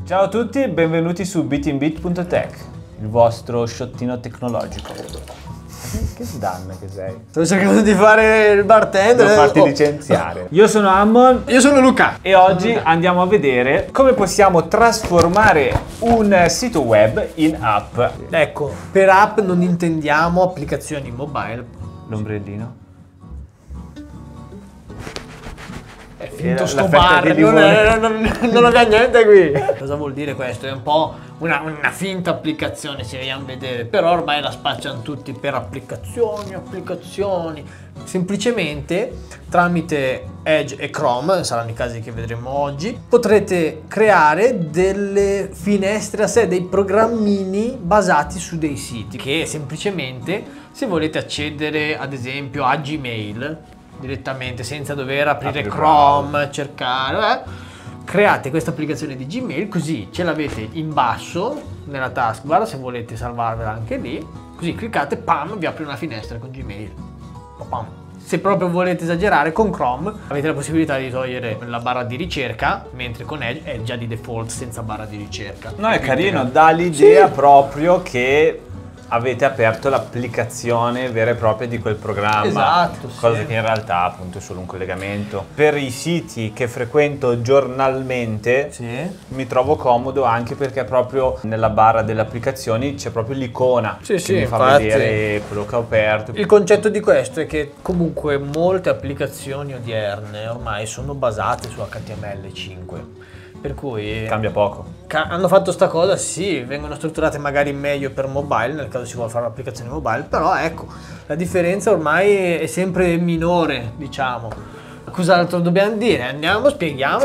Ciao a tutti e benvenuti su bitinbit.tech, il vostro sciottino tecnologico. Che danna che sei. Sto cercando di fare il bartender. Devo farti licenziare. Io sono Ammon. Io sono Luca. E oggi andiamo a vedere come possiamo trasformare un sito web in app. Ecco, per app non intendiamo applicazioni mobile. L'ombrellino. È finto sto la fetta bar, di non abbiamo niente qui. Cosa vuol dire questo? È un po' una finta applicazione, se vogliamo vedere, però ormai la spacciano tutti per applicazioni. Semplicemente tramite Edge e Chrome, saranno i casi che vedremo oggi, potrete creare delle finestre a sé, dei programmini basati su dei siti che semplicemente, se volete accedere ad esempio a Gmail direttamente senza dover aprire Chrome, cercare, create questa applicazione di Gmail, così ce l'avete in basso nella taskbar, se volete salvarvela anche lì, così cliccate, pam, vi apre una finestra con Gmail. Pam. Se proprio volete esagerare, con Chrome avete la possibilità di togliere la barra di ricerca, mentre con Edge è già di default senza barra di ricerca. No, è carino, dà l'idea proprio che avete aperto l'applicazione vera e propria di quel programma. Esatto, cosa che in realtà appunto è solo un collegamento. Per i siti che frequento giornalmente mi trovo comodo anche perché proprio nella barra delle applicazioni c'è proprio l'icona che mi fa vedere quello che ho aperto. Il concetto di questo è che comunque molte applicazioni odierne ormai sono basate su HTML5. Per cui cambia poco. Hanno fatto sta cosa, sì, vengono strutturate magari meglio per mobile, nel caso si vuole fare un'applicazione mobile, però ecco, la differenza ormai è sempre minore, diciamo. Cos'altro dobbiamo dire? Andiamo, spieghiamo.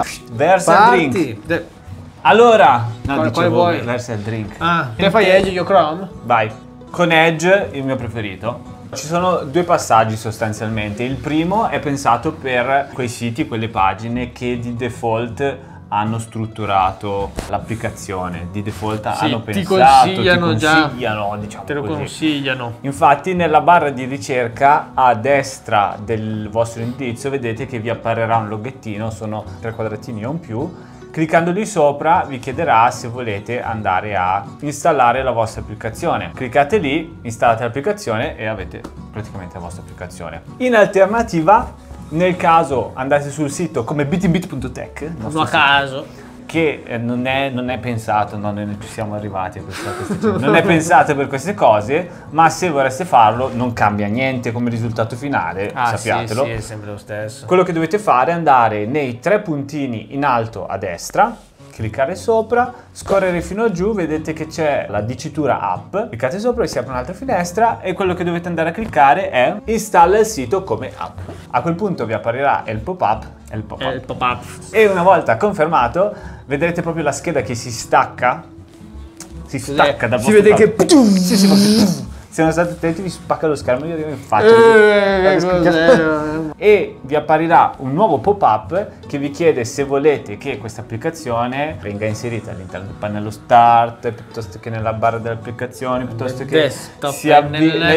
Versa drink. Allora, quale vuoi? Versa drink. Te fai Edge, io Chrome? Vai. Con Edge, il mio preferito. Ci sono due passaggi sostanzialmente. Il primo è pensato per quei siti, quelle pagine che di default hanno strutturato l'applicazione, di default hanno pensato, ti consigliano, diciamo te lo così. Consigliano. Infatti nella barra di ricerca a destra del vostro indirizzo vedete che vi apparirà un loghettino, sono 3 quadratini o in più. Cliccando lì sopra vi chiederà se volete andare a installare la vostra applicazione. Cliccate lì, installate l'applicazione e avete praticamente la vostra applicazione. In alternativa, nel caso andate sul sito come bitinbit.tech, a caso, che non è pensato, no, noi non ci siamo arrivati a questa non è pensato per queste cose, ma se vorreste farlo non cambia niente come risultato finale, sappiatelo. Sì, è sempre lo stesso. Quello che dovete fare è andare nei 3 puntini in alto a destra, cliccare sopra, scorrere fino giù, vedete che c'è la dicitura app, cliccate sopra e si apre un'altra finestra e quello che dovete andare a cliccare è installa il sito come app. A quel punto vi apparirà il pop-up e una volta confermato vedrete proprio la scheda che si stacca dal vostro vede che se non state attenti vi spacca lo schermo, io in faccia e vi apparirà un nuovo pop-up che vi chiede se volete che questa applicazione venga inserita all'interno del pannello start piuttosto che nella barra delle applicazioni, piuttosto che si avvia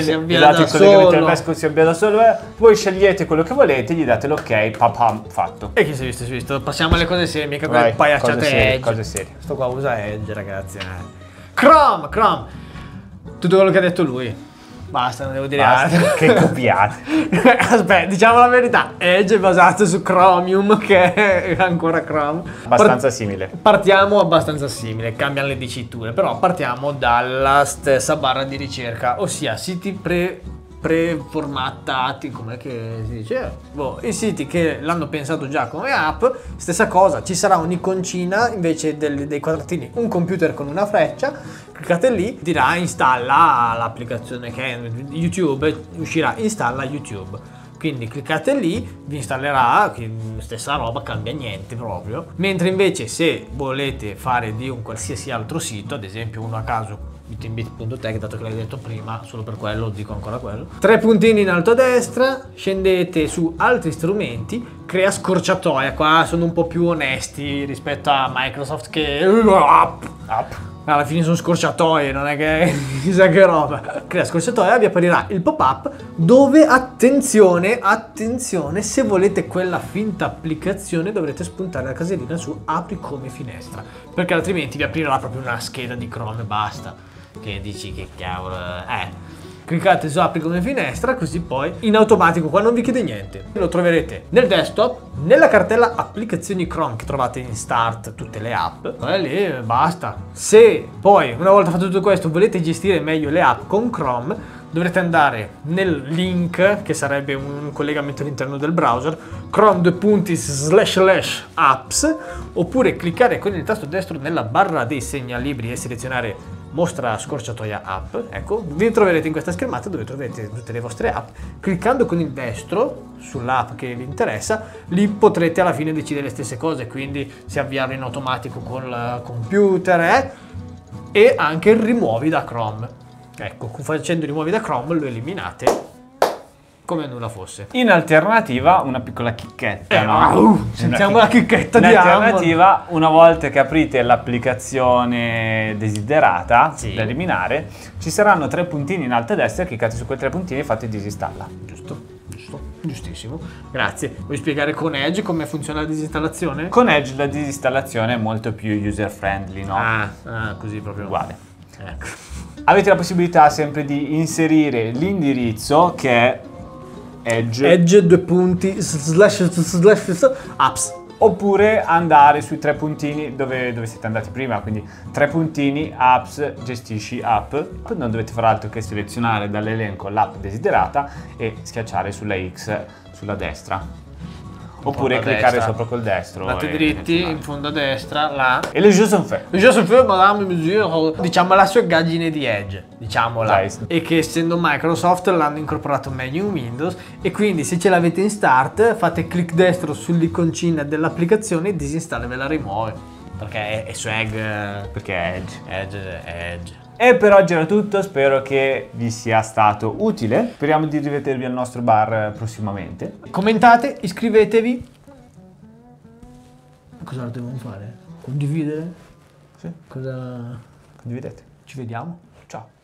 da solo. Voi scegliete quello che volete, gli date l'ok, fatto. E chi si è visto? Passiamo alle cose serie, mica quelle paiacciate Edge. Cose serie. Sto qua usa Edge, ragazzi. Chrome! Tutto quello che ha detto lui. Basta, non devo dire altro. Che copiate. Aspetta, diciamo la verità. Edge è basato su Chromium, che è ancora Chrome. Abbastanza simile. Partiamo abbastanza simile, cambiano le diciture, però partiamo dalla stessa barra di ricerca, ossia siti preformattati, com'è che si dice? I siti che l'hanno pensato già come app, stessa cosa, ci sarà un'iconcina invece dei quadratini, un computer con una freccia, cliccate lì, dirà installa l'applicazione che è YouTube, uscirà installa YouTube. Quindi cliccate lì, vi installerà, stessa roba, cambia niente proprio. Mentre invece se volete fare di un qualsiasi altro sito, ad esempio uno a caso, bitinbit.tech, dato che l'hai detto prima, solo per quello dico ancora quello. 3 puntini in alto a destra, scendete su altri strumenti, crea scorciatoia. Qua sono un po' più onesti rispetto a Microsoft che alla fine sono scorciatoie, non è che chissà che roba. Crea scorciatoia, vi apparirà il pop-up dove, attenzione, se volete quella finta applicazione dovrete spuntare la casellina su apri come finestra, perché altrimenti vi aprirà proprio una scheda di Chrome e basta, che dici che cavolo cliccate su apri come finestra, così poi in automatico qua non vi chiede niente. Lo troverete nel desktop, nella cartella applicazioni Chrome che trovate in start tutte le app, e lì basta. Se poi una volta fatto tutto questo volete gestire meglio le app con Chrome, dovrete andare nel link che sarebbe un collegamento all'interno del browser, chrome://apps, oppure cliccare con il tasto destro nella barra dei segnalibri e selezionare mostra scorciatoia app. Ecco, vi troverete in questa schermata dove troverete tutte le vostre app. Cliccando con il destro sull'app che vi interessa, lì potrete alla fine decidere le stesse cose, quindi se avviarlo in automatico con il computer e anche rimuovi da Chrome. Ecco, facendo rimuovi da Chrome lo eliminate come nulla fosse. In alternativa, una piccola chicchetta. Sentiamo la chicchetta in di alternativa, una volta che aprite l'applicazione desiderata da eliminare, ci saranno 3 puntini in alto a destra, cliccate su quei 3 puntini e fate disinstalla. Giustissimo, grazie. Vuoi spiegare con Edge come funziona la disinstallazione? Con Edge la disinstallazione è molto più user friendly, no? Così proprio. Uguale. Ecco. Avete la possibilità sempre di inserire l'indirizzo che è edge://apps, oppure andare sui 3 puntini dove siete andati prima, quindi 3 puntini apps, gestisci app. Non dovete fare altro che selezionare dall'elenco l'app desiderata e schiacciare sulla X sulla destra, oppure cliccare sopra col destro. Andate dritti in fondo a destra, là. E le jeux sont faits. Le jeux sont faits, madame mesure. Diciamo la soggaggine di Edge, diciamola. E che essendo Microsoft l'hanno incorporato meglio in Windows, e quindi se ce l'avete in start fate clic destro sull'iconcina dell'applicazione e disinstalla e ve la rimuove. Perché è swag. Perché è Edge. Edge. E per oggi era tutto, spero che vi sia stato utile. Speriamo di rivedervi al nostro bar prossimamente. Commentate, iscrivetevi. Cosa dobbiamo fare? Condividere? Sì. Cosa? Condividete. Ci vediamo. Ciao.